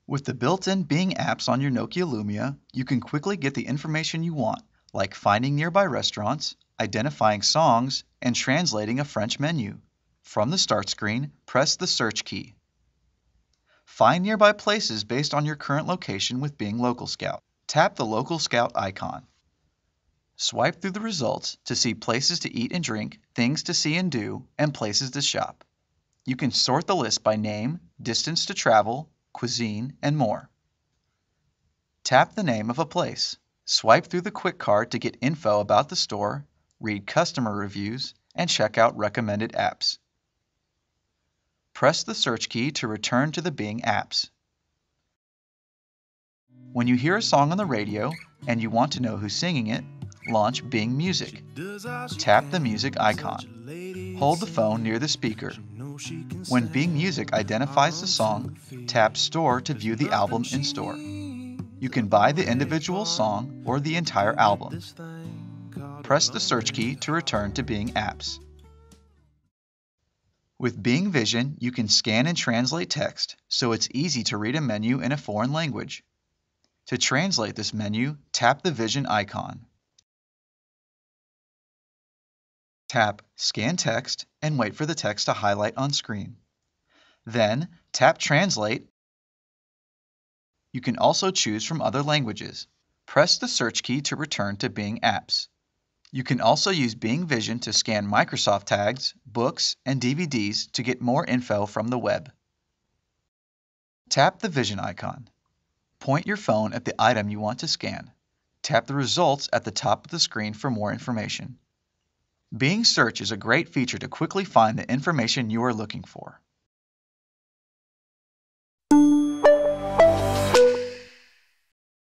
With the built-in Bing apps on your Nokia Lumia, you can quickly get the information you want, like finding nearby restaurants, identifying songs, and translating a French menu. From the Start screen, press the Search key. Find nearby places based on your current location with Bing Local Scout. Tap the Local Scout icon. Swipe through the results to see places to eat and drink, things to see and do, and places to shop. You can sort the list by name, distance to travel, cuisine, and more. Tap the name of a place. Swipe through the quick card to get info about the store, read customer reviews, and check out recommended apps. Press the search key to return to the Bing apps. When you hear a song on the radio and you want to know who's singing it, launch Bing Music. Tap the music icon. Hold the phone near the speaker. When Bing Music identifies the song, tap Store to view the album in store. You can buy the individual song or the entire album. Press the search key to return to Bing Apps. With Bing Vision, you can scan and translate text, so it's easy to read a menu in a foreign language. To translate this menu, tap the Vision icon. Tap Scan Text and wait for the text to highlight on screen. Then, tap Translate. You can also choose from other languages. Press the search key to return to Bing Apps. You can also use Bing Vision to scan Microsoft tags, books, and DVDs to get more info from the web. Tap the Vision icon. Point your phone at the item you want to scan. Tap the results at the top of the screen for more information. Bing Search is a great feature to quickly find the information you are looking for.